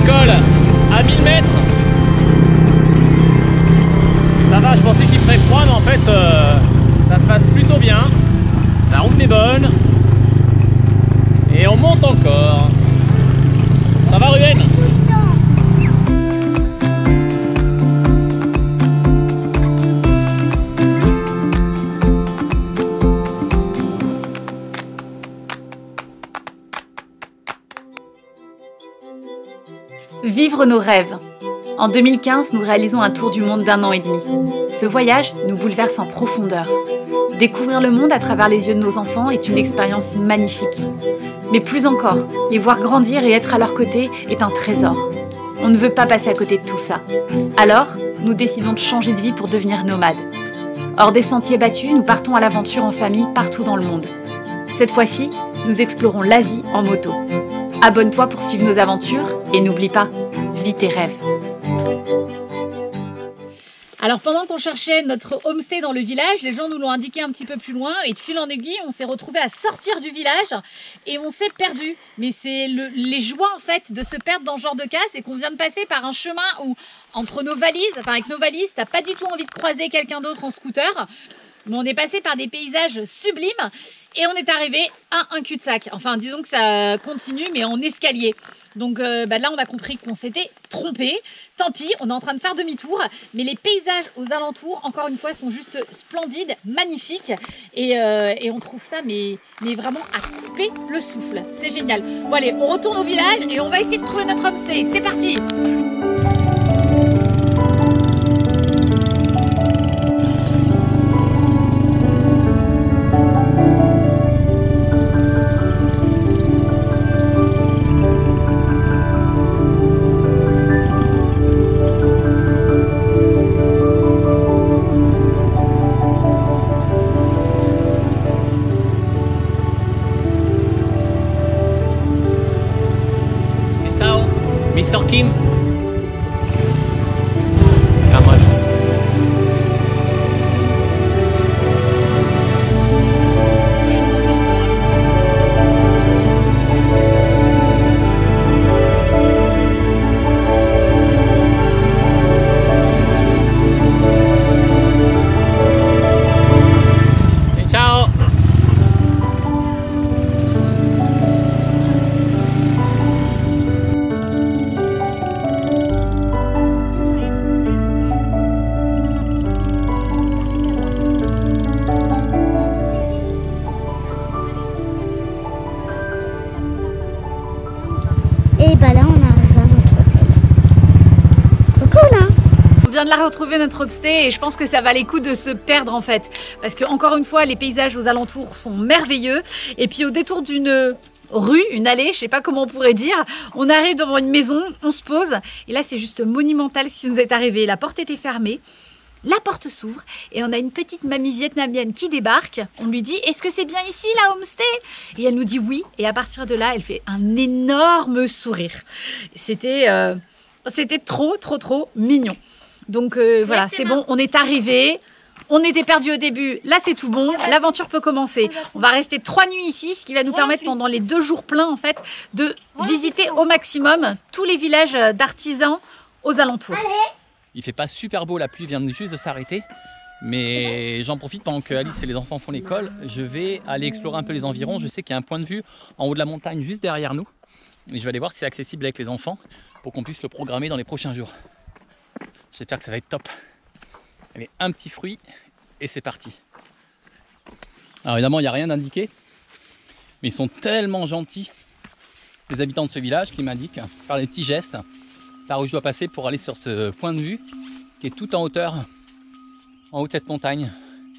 col à 1000 mètres. Ça va, je pensais qu'il ferait froid, mais en fait ça se passe plutôt bien. La route est bonne. Et on monte encore. Ça va, Ruben? Vivre nos rêves. En 2015, nous réalisons un tour du monde d'1 an et demi. Ce voyage nous bouleverse en profondeur. Découvrir le monde à travers les yeux de nos enfants est une expérience magnifique. Mais plus encore, les voir grandir et être à leur côté est un trésor. On ne veut pas passer à côté de tout ça. Alors, nous décidons de changer de vie pour devenir nomades. Hors des sentiers battus, nous partons à l'aventure en famille partout dans le monde. Cette fois-ci, nous explorons l'Asie en moto. Abonne-toi pour suivre nos aventures et n'oublie pas, vis tes rêves. Alors pendant qu'on cherchait notre homestay dans le village, les gens nous l'ont indiqué un petit peu plus loin et de fil en aiguille, on s'est retrouvé à sortir du village et on s'est perdu. Mais c'est les joies en fait de se perdre dans ce genre de cas, c'est qu'on vient de passer par un chemin où entre nos valises, enfin avec nos valises, t'as pas du tout envie de croiser quelqu'un d'autre en scooter. Mais on est passé par des paysages sublimes et on est arrivé à un cul-de-sac. Enfin disons que ça continue mais en escalier. Donc là on a compris qu'on s'était trompé. Tant pis, on est en train de faire demi-tour. Mais les paysages aux alentours, encore une fois, sont juste splendides, magnifiques. Et on trouve ça mais vraiment à couper le souffle. C'est génial. Bon allez, on retourne au village et on va essayer de trouver notre homestay. C'est parti! Mr. Kim. Come on. Ciao. Et bah là on arrive à notre hôtel. Coucou là. On vient de la retrouver notre homestay et je pense que ça valait le coup de se perdre en fait. Parce que encore une fois, les paysages aux alentours sont merveilleux. Et puis au détour d'une rue, une allée, je sais pas comment on pourrait dire, on arrive devant une maison, on se pose. Et là c'est juste monumental ce qui nous est arrivé. La porte était fermée. La porte s'ouvre et on a une petite mamie vietnamienne qui débarque. On lui dit: est-ce que c'est bien ici la homestay? Et elle nous dit oui. Et à partir de là, elle fait un énorme sourire. C'était trop mignon. Donc voilà, c'est bon, on est arrivé. On était perdu au début, là c'est tout bon, l'aventure peut commencer. On va rester 3 nuits ici, ce qui va nous permettre pendant les 2 jours pleins en fait de visiter au maximum tous les villages d'artisans aux alentours. Il fait pas super beau, la pluie vient juste de s'arrêter. Mais j'en profite pendant que Alice et les enfants font l'école. Je vais aller explorer un peu les environs. Je sais qu'il y a un point de vue en haut de la montagne juste derrière nous. Et je vais aller voir si c'est accessible avec les enfants pour qu'on puisse le programmer dans les prochains jours. J'espère que ça va être top. Allez, un petit fruit et c'est parti. Alors évidemment, il n'y a rien indiqué. Mais ils sont tellement gentils, les habitants de ce village, qui m'indiquent par des petits gestes par où je dois passer pour aller sur ce point de vue qui est tout en hauteur, en haut de cette montagne.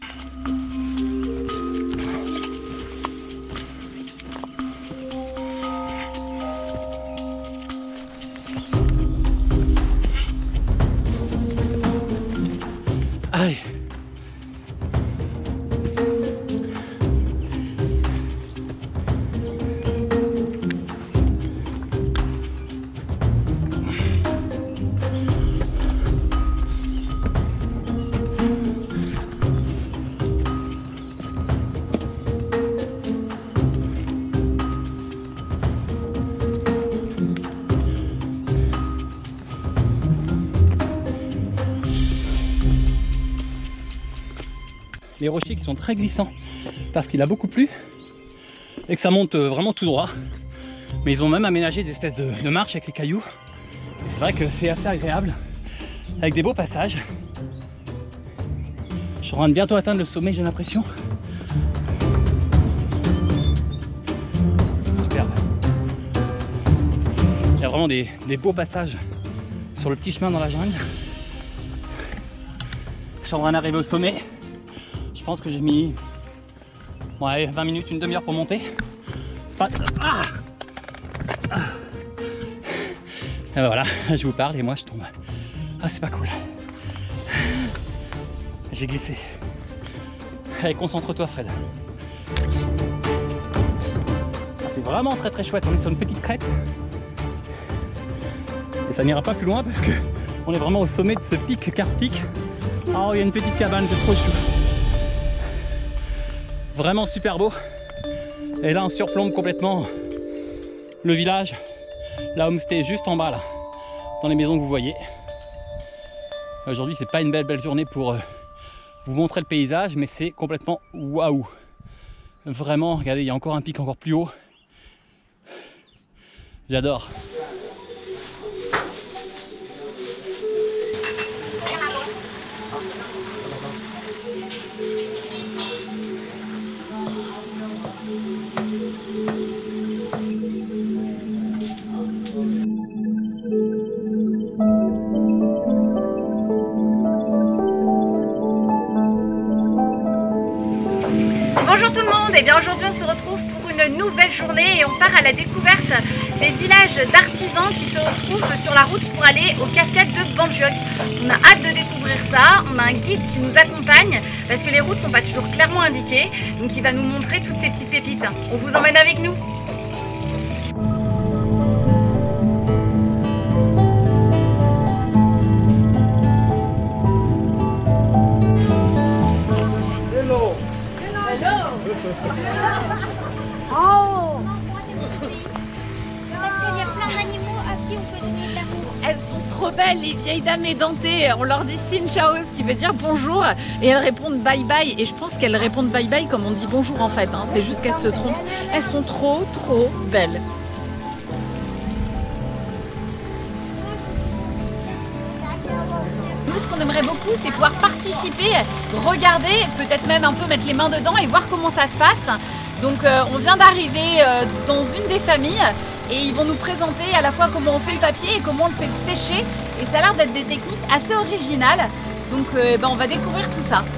Allez. les rochers qui sont très glissants parce qu'il a beaucoup plu et que ça monte vraiment tout droit. Mais ils ont même aménagé des espèces de marches avec les cailloux. C'est vrai que c'est assez agréable avec des beaux passages. Je suis en train de bientôt atteindre le sommet, j'ai l'impression. Superbe. Il y a vraiment des beaux passages sur le petit chemin dans la jungle. Je suis en train d'arriver au sommet. Je pense que j'ai mis 20 minutes, une demi-heure pour monter. Et ben voilà, je vous parle et moi je tombe. Ah, c'est pas cool. J'ai glissé. Allez, concentre-toi Fred. C'est vraiment très très chouette, on est sur une petite crête. Et ça n'ira pas plus loin parce que on est vraiment au sommet de ce pic karstique. Oh, il y a une petite cabane, c'est trop chou. Vraiment super beau. Et là on surplombe complètement le village. La homestay juste en bas là, dans les maisons que vous voyez. Aujourd'hui c'est pas une belle journée pour vous montrer le paysage, mais c'est complètement waouh. Vraiment, regardez, il y a encore un pic encore plus haut. J'adore. Bonjour tout le monde, et bien aujourd'hui on se retrouve pour une nouvelle journée et on part à la découverte des villages d'artisans qui se retrouvent sur la route pour aller aux cascades de Banjok. On a hâte de découvrir ça, on a un guide qui nous accompagne parce que les routes ne sont pas toujours clairement indiquées, donc il va nous montrer toutes ces petites pépites. On vous emmène avec nous. Oh! Parce qu'il y a plein d'animaux à qui on peut donner de l'amour. Elles sont trop belles, les vieilles dames édentées. On leur dit Sin Chao, ce qui veut dire bonjour, et elles répondent bye bye. Et je pense qu'elles répondent bye bye comme on dit bonjour en fait, hein. C'est juste qu'elles se trompent. Elles sont trop belles. Nous, ce qu'on aimerait beaucoup, c'est pouvoir participer, regarder, peut-être même un peu mettre les mains dedans et voir comment ça se passe. Donc on vient d'arriver dans une des familles et ils vont nous présenter à la fois comment on fait le papier et comment on le fait sécher. Et ça a l'air d'être des techniques assez originales. Donc on va découvrir tout ça.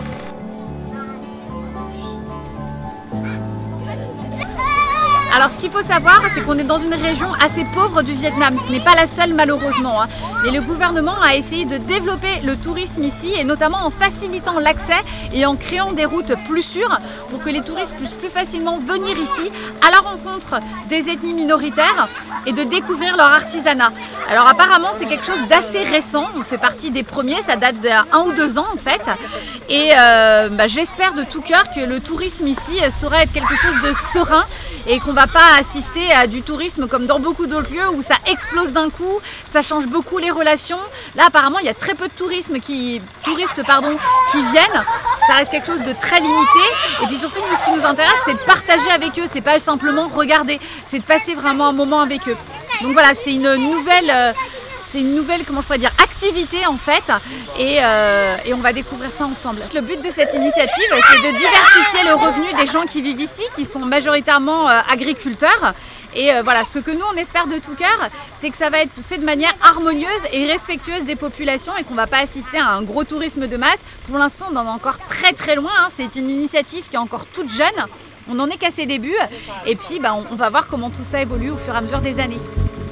Alors ce qu'il faut savoir, c'est qu'on est dans une région assez pauvre du Vietnam. Ce n'est pas la seule malheureusement, hein. Mais le gouvernement a essayé de développer le tourisme ici et notamment en facilitant l'accès et en créant des routes plus sûres pour que les touristes puissent plus facilement venir ici à la rencontre des ethnies minoritaires et de découvrir leur artisanat. Alors apparemment c'est quelque chose d'assez récent, on fait partie des premiers, ça date d'1 ou 2 ans en fait. Et j'espère de tout cœur que le tourisme ici saura être quelque chose de serein et qu'on va pas assister à du tourisme comme dans beaucoup d'autres lieux où ça explose d'un coup, ça change beaucoup les relations. Là apparemment il y a très peu de touristes qui viennent, ça reste quelque chose de très limité et puis surtout nous, ce qui nous intéresse c'est de partager avec eux, c'est pas simplement regarder, c'est de passer vraiment un moment avec eux. Donc voilà, c'est une nouvelle, comment je pourrais dire, activité en fait et on va découvrir ça ensemble. Le but de cette initiative c'est de diversifier le revenu des gens qui vivent ici, qui sont majoritairement agriculteurs. Et voilà, ce que nous on espère de tout cœur, c'est que ça va être fait de manière harmonieuse et respectueuse des populations et qu'on va pas assister à un gros tourisme de masse. Pour l'instant on en est encore très loin, hein. C'est une initiative qui est encore toute jeune, on en est qu'à ses débuts et puis on va voir comment tout ça évolue au fur et à mesure des années.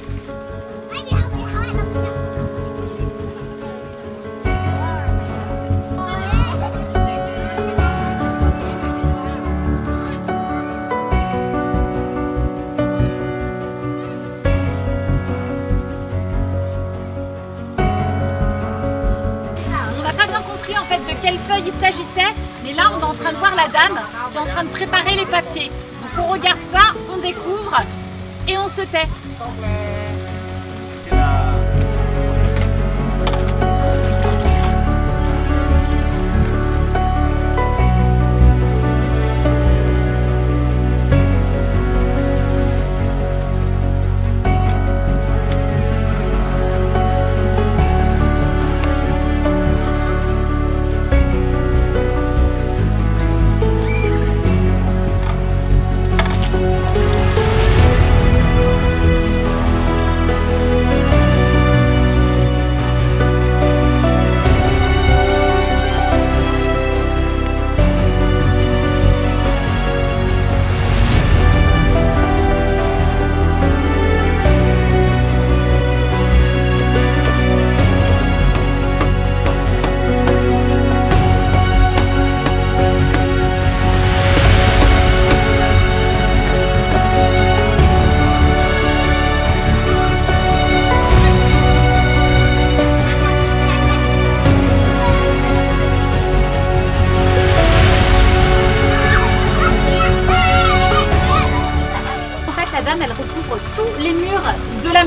En fait de quelle feuille il s'agissait, mais là on est en train de voir la dame qui est en train de préparer les papiers. Donc on regarde ça, on découvre et on se tait.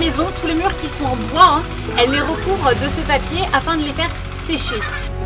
maison, tous les murs qui sont en bois, hein, elle les recouvre de ce papier afin de les faire sécher.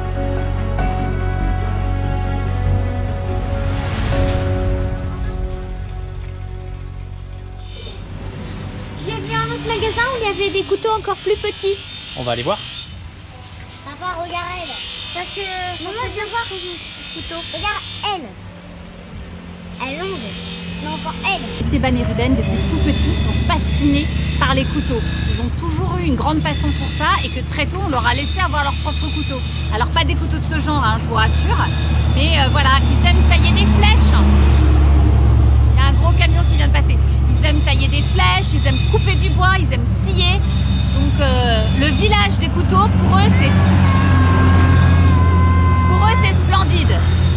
J'ai vu un autre magasin où il y avait des couteaux encore plus petits. On va aller voir. Papa, regarde elle. Parce que maman, viens voir ce couteau. Regarde elle. Elle est longue. Mais encore elle. Esteban et Ruben, depuis tout petits, sont fascinés par les couteaux. Ils ont toujours eu une grande passion pour ça et que très tôt, on leur a laissé avoir leur propre couteau. Alors pas des couteaux de ce genre, hein, je vous rassure, mais voilà, ils aiment tailler des flèches. Il y a un gros camion qui vient de passer. Ils aiment tailler des flèches, ils aiment couper du bois, ils aiment scier. Donc le village des couteaux, pour eux, c'est splendide.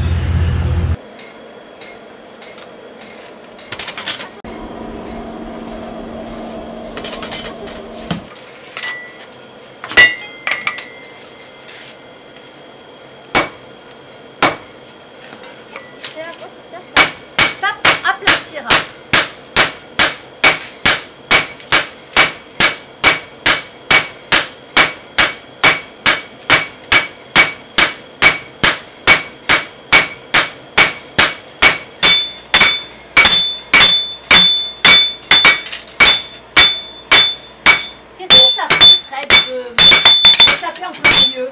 Tape, aplatir. Qu'est-ce que ça ferait de taper en plein milieu?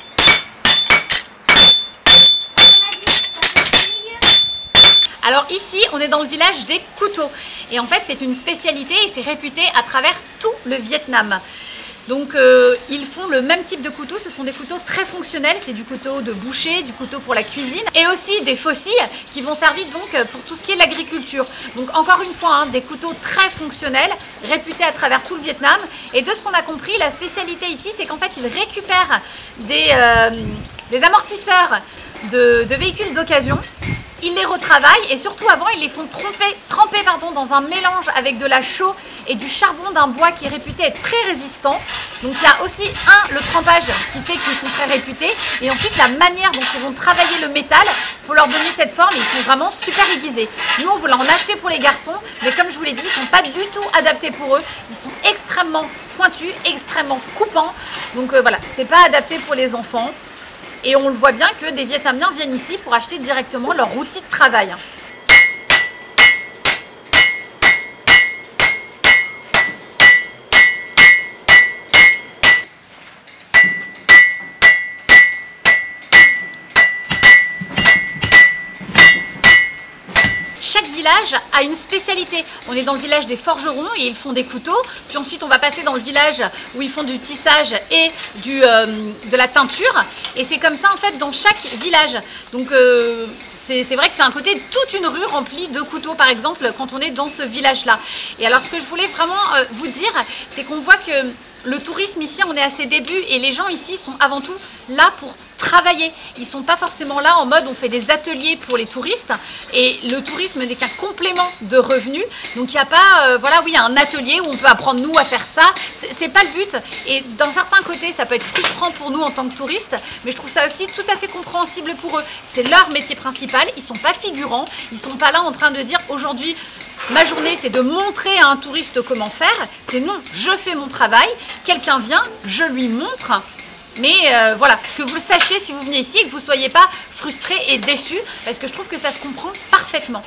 Alors ici, on est dans le village des couteaux. Et en fait, c'est une spécialité et c'est réputé à travers tout le Vietnam. Donc ils font le même type de couteau, ce sont des couteaux très fonctionnels, c'est du couteau de boucher, du couteau pour la cuisine et aussi des faucilles qui vont servir donc pour tout ce qui est l'agriculture. Donc encore une fois, hein, des couteaux très fonctionnels, réputés à travers tout le Vietnam. Et de ce qu'on a compris, la spécialité ici, c'est qu'en fait ils récupèrent des amortisseurs de véhicules d'occasion. Ils les retravaillent et surtout avant ils les font tremper dans un mélange avec de la chaux et du charbon d'un bois qui est réputé être très résistant. Donc il y a aussi le trempage qui fait qu'ils sont très réputés et ensuite la manière dont ils vont travailler le métal pour leur donner cette forme, ils sont vraiment super aiguisés. Nous on voulait en acheter pour les garçons mais comme je vous l'ai dit, ils ne sont pas du tout adaptés pour eux. Ils sont extrêmement pointus, extrêmement coupants. Donc voilà, c'est pas adapté pour les enfants. Et on le voit bien que des Vietnamiens viennent ici pour acheter directement leur outil de travail. Chaque village a une spécialité. On est dans le village des forgerons et ils font des couteaux. Puis ensuite on va passer dans le village où ils font du tissage et de la teinture. Et c'est comme ça en fait dans chaque village. Donc c'est vrai que c'est un côté toute une rue remplie de couteaux par exemple quand on est dans ce village là. Et alors ce que je voulais vraiment vous dire, c'est qu'on voit que le tourisme ici, on est à ses débuts et les gens ici sont avant tout là pour travailler. Ils sont pas forcément là en mode on fait des ateliers pour les touristes et le tourisme n'est qu'un complément de revenus. Donc il n'y a pas voilà, oui, un atelier où on peut apprendre nous à faire ça. C'est pas le but. Et d'un certain côté, ça peut être frustrant pour nous en tant que touristes, mais je trouve ça aussi tout à fait compréhensible pour eux. C'est leur métier principal. Ils sont pas figurants. Ils sont pas là en train de dire aujourd'hui ma journée c'est de montrer à un touriste comment faire. C'est non, je fais mon travail. Quelqu'un vient, je lui montre. Mais voilà, que vous le sachiez si vous venez ici et que vous ne soyez pas frustrés et déçus, parce que je trouve que ça se comprend parfaitement.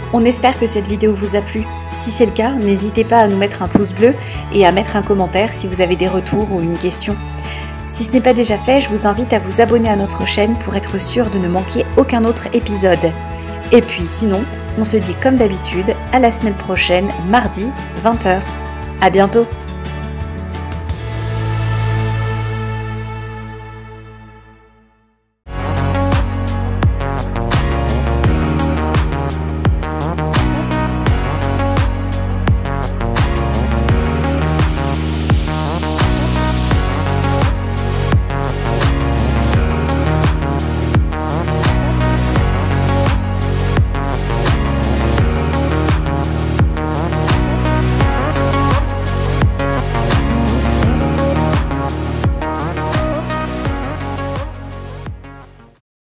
On espère que cette vidéo vous a plu. Si c'est le cas, n'hésitez pas à nous mettre un pouce bleu et à mettre un commentaire si vous avez des retours ou une question. Si ce n'est pas déjà fait, je vous invite à vous abonner à notre chaîne pour être sûr de ne manquer aucun autre épisode. Et puis sinon, on se dit comme d'habitude à la semaine prochaine, mardi, 20 h. À bientôt!